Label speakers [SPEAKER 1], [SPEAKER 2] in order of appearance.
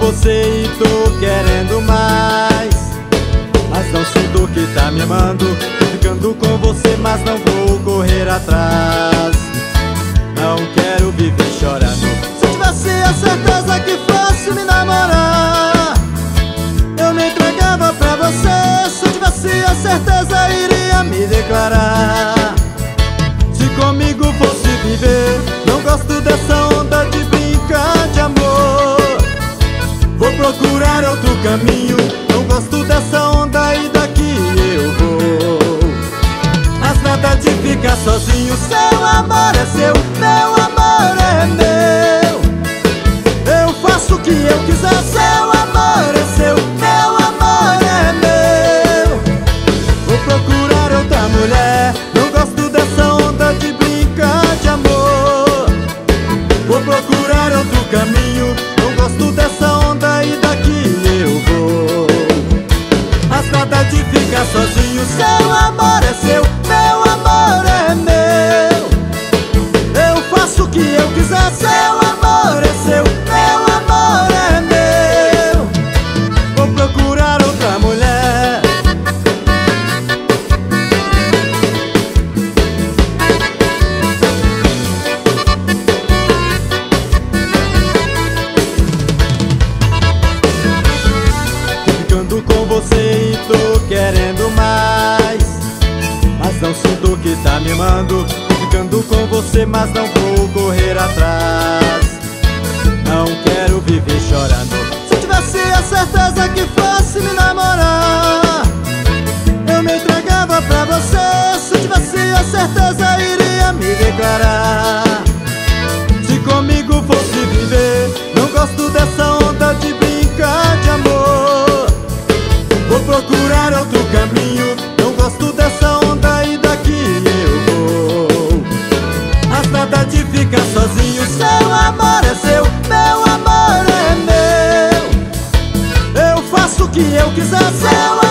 [SPEAKER 1] você e tô querendo mais, mas não sinto que tá me amando. Tô ficando com você, mas não vou correr atrás. Não quero viver chorando. Se eu tivesse a certeza que fosse me namorar, eu me entregava pra você. Se eu tivesse a certeza, iria me declarar. Se comigo fosse viver, não gosto dessa onda de brincar de amor. Vou procurar outro caminho, não gosto dessa onda e daqui eu vou. Mas nada de ficar sozinho, seu amor é seu, meu amor é meu. Eu faço o que eu quiser, seu amor é seu, meu amor é meu. Vou procurar outra mulher, não gosto dessa onda de brincar de amor. Vou procurar outro caminho, não gosto dessa onda e daqui eu vou. Mas nada de ficar sozinho, seu amor é seu, meu amor é meu. Eu faço o que eu quiser, seu amor é seu, meu amor é meu. Vou procurar outra mulher. Ficando com você e tô querendo mais, mas não sinto que tá me amando. Tô ficando com você, mas não vou correr atrás. Não quero viver chorando. Se eu tivesse a certeza que fosse me namorar, eu me entregava pra você. Se eu tivesse a certeza, iria me declarar. Se comigo fosse viver, não gosto dessa onda de brincar de amor. Vou procurar outro caminho, não gosto dessa onda e daqui eu vou. Mas nada de ficar sozinho, seu amor é seu, meu amor é meu. Eu faço o que eu quiser, seu